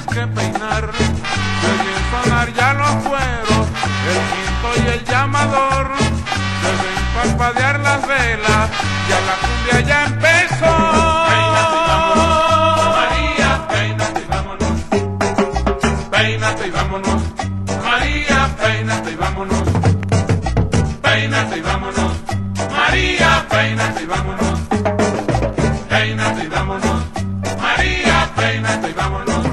tienes que peinar. Se oyen sonar ya los cueros, el quinto y el llamador. Se ven parpadear las velas, ya la cumbia ya empezó. Peínate y vámonos, María, peínate y vámonos. Peínate y vámonos, María, peínate y vámonos. Peínate y vámonos, María, peínate y vámonos. Peínate y vámonos, María, peínate y vámonos.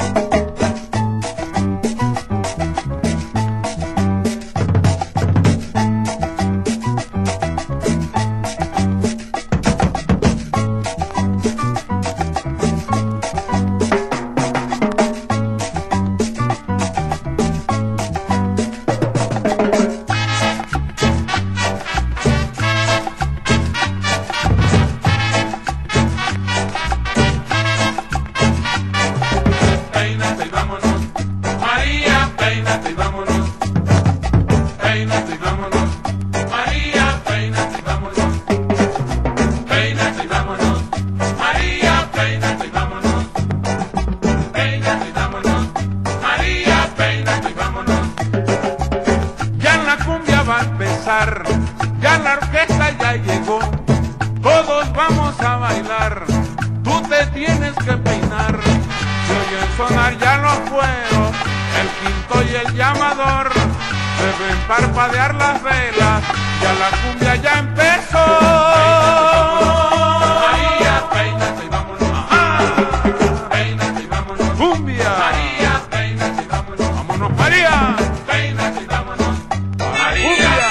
Peínate y vámonos, María, peínate y vámonos. Peínate y vámonos, María, peínate y vámonos. Peínate y vámonos, María, peínate y vámonos. Peínate y vámonos, María, peínate y vámonos. Ya la cumbia va a empezar, ya la orquesta ya llegó. Todos vamos a bailar, tú te tienes que peinar. Se oyen sonar ya los cueros, el quinto y el llamador. Se ven parpadear las velas, ya la cumbia ya empezó. María, peínate y vámonos. Peínate y vámonos. ¡Cumbia! María, peínate y vámonos. ¡Vámonos, María! Peínate y vámonos. María, ¡Cumbia!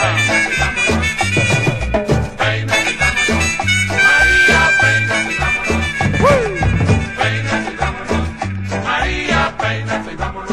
peínate y vámonos. María, peínate y vámonos. ¡Uy! Peínate y vámonos. María, peínate y vámonos.